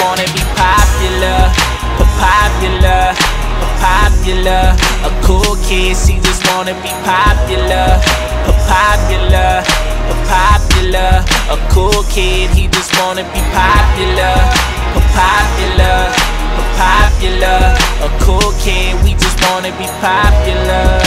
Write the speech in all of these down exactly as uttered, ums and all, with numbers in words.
wanna be popular, but popular, but popular. A cool kid, she just wanna be popular, but popular, but popular. A cool kid, he just wanna be popular, but popular, but popular. A cool kid, we just wanna be popular,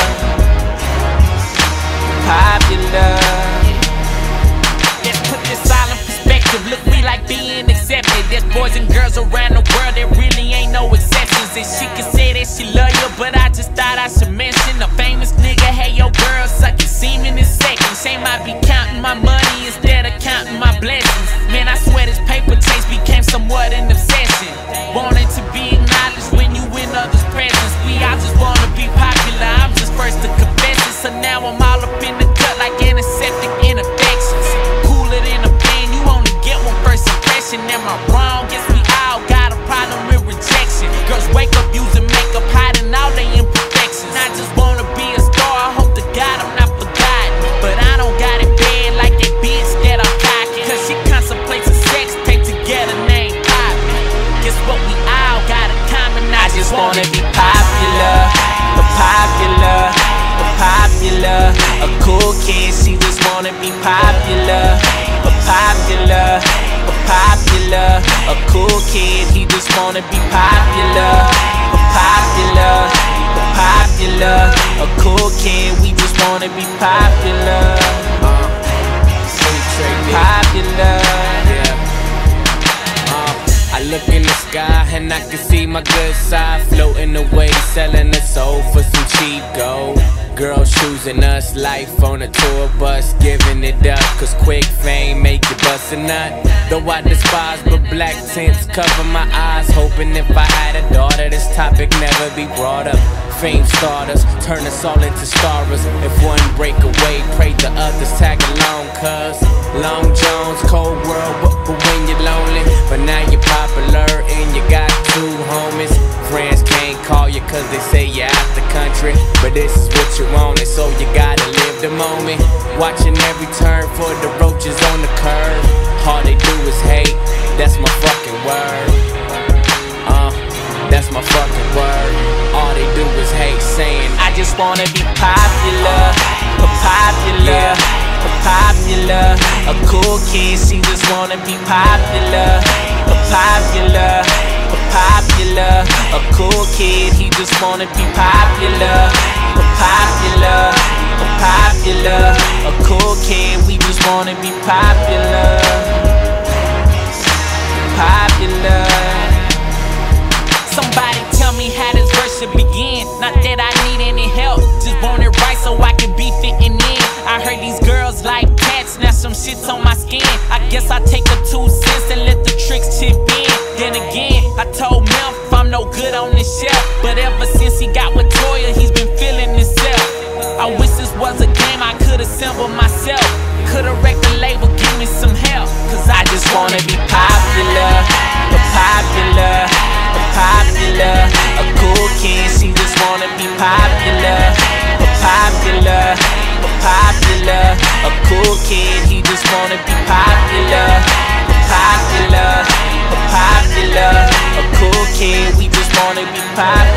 popular. Let's put this all in perspective. Look, we like being accepted. There's boys and girls around the world, there really ain't no exceptions. And she can say that she love you, but I just thought I should mention a famous nigga, hey, your girl sucking semen in seconds. Shame I be counting my money instead of counting my blessings. Man, I swear this paper chase became somewhat an obsession. Wanting to be acknowledged when you in others' presence. We all just wanna be popular, I'm just first to confess it. So now I'm all up in the cut like antiseptic infections. Cooler than a pen, you only get one first impression. Am I wrong? Guess we all got a problem with rejection. Girls wake up using makeup, hiding all their imperfections. I just wanna be a star, I hope to God I'm not forgotten. But I don't got it bad like that bitch that I'm cocking. Cause she contemplates a sex tape together named Poppy. Guess what we all got in common, I, I just wanna be popular, but popular, but popular. A cool kid, she just wanna be popular, but popular, but popular. A cool kid, he just wanna be popular, but popular, but popular. A cool kid, we just wanna be popular, popular. I look in the sky and I can see my good side floating away, selling a soul for some cheap gold. Girls choosing us, life on a tour bus, giving it up, cause quick fame make you bust a nut. Though I despise, but black tints cover my eyes, hoping if I had a daughter, this topic never be brought up. Fame starters, turn us all into stars. If one break away, pray the others tag along, cause Long Jones, cold world, but, but when you're lonely. But now you're popular and you got two homies. Friends can't call you cause they say you're out the country, but this is what you wanted, so you gotta live the moment. Watching every turn for the roaches on the curb. All they do is hate, that's my fucking word. Uh, that's my fucking word. All they do is hate, saying I just wanna be popular, but popular, but popular. A cool kid, she just wanna be popular, but popular, but popular. A cool kid, he just wanna be popular, but popular, but popular. A cool kid, we just wanna be popular, popular. Somebody tell me how this verse should begin. Not that I need any help, just want it right so I can be fitting in. I heard these girls like tats, now some shit's on my skin. I guess I take a two cents and let the tricks chip in. Then again, I told Memphis I'm no good on this shelf, but ever since he got with Toya, he's been feeling himself. I wish this was a game I could assemble myself. Could've wrecked the label, give me some help, cause I just wanna be popular, but popular, but popular. A cool kid, she just wanna be popular, but popular, but popular. A cool kid, he just wanna be popular, but popular, but popular. A cool kid, we just wanna be popular.